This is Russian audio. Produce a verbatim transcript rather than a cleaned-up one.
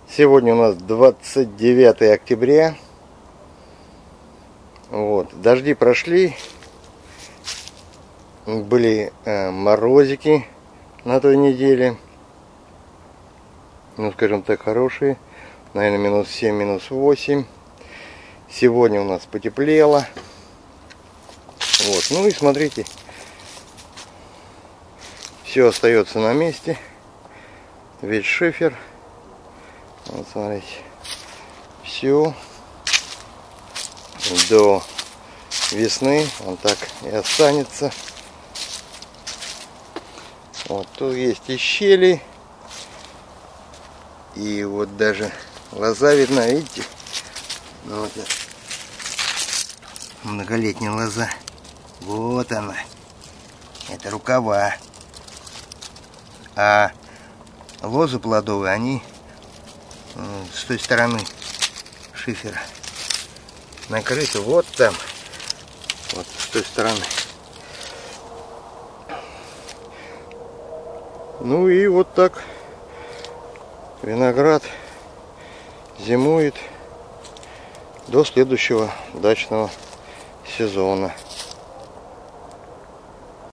Сегодня у нас двадцать девятое октября. Вот. Дожди прошли. Были э, морозики на той неделе. Ну, скажем так, хорошие. Наверное, минус семь, минус восемь. Сегодня у нас потеплело. Вот. Ну и смотрите. Все остается на месте. Весь шифер. Вот, смотрите. Все. До весны он так и останется. Вот тут есть и щели. И вот даже лоза видна, видите? Ну, вот многолетняя лоза. Вот она. Это рукава. А лозы плодовые, они с той стороны шифера накрыты. Вот там. Вот с той стороны. Ну и вот так виноград зимует до следующего дачного сезона.